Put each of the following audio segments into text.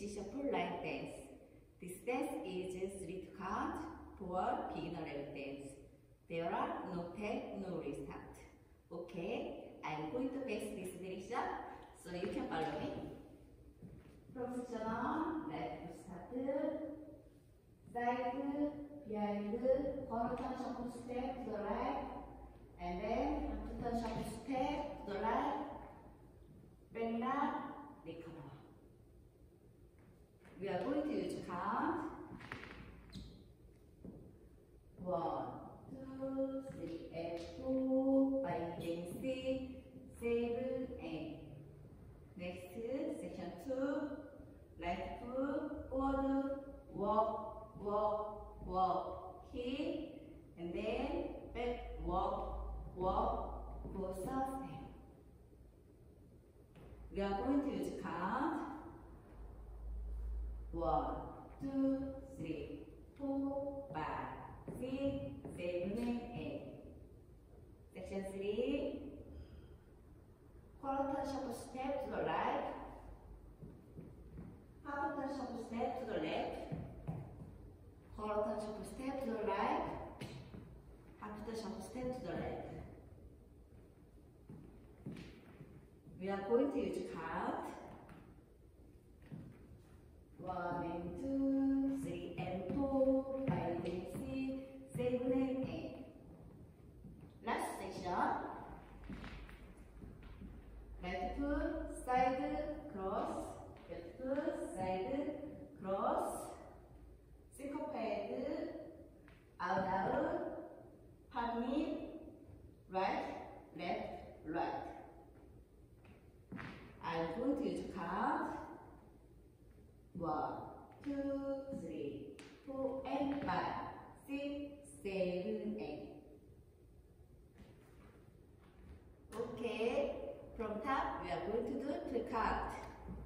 is a full line dance. This dance is street count for beginner level dance. There are no tap, no restart. Okay, I'm going to pass this direction so you can follow me. From position on, left start, side, behind, corner turn shuffle step to the right, and then turn shuffle step to the right, bend up, recover. We are going to use count 1, 2, 3, and 4, 5, and 6, 7, 8. Next, section 2, right foot, forward, walk, walk, walk, hit, and then back, walk, walk, go step. We are going to use count 1, 2, 3, 4, 5, 6, 7, 8. Section 3. Quarter turn shuffle step to the right. Half turn shuffle step to the left. Quarter turn shuffle step to the right. Half turn shuffle step to the left. We are going to use count 1 and 2, 3 and 4, 5 and 6, 7 and 8. Last section. Left foot, side, cross. Left foot, side, cross. Syncopate, out, out, palm in, right, left, right. I'm going to use count 1, 2, 3, 4, and 5, 6, 7, 8. Okay, from top we are going to do 2 count.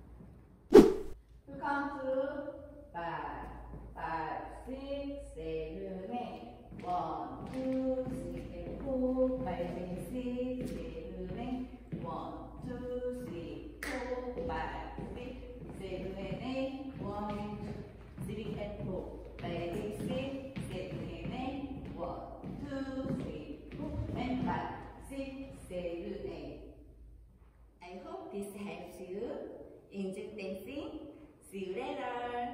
To count to 5, 5, 6, 7, 8. 1, 2, 3, and 4, 5, and 6, 7, 8. 1, 2, 3, 4, 5, 6, 7, and 8. 1, 2, 3, and 4, 5, and 6, 7, and 8. 1, 2, 3, 4, and 5, 6, 7, 8. I hope this helps you in dancing. See you later.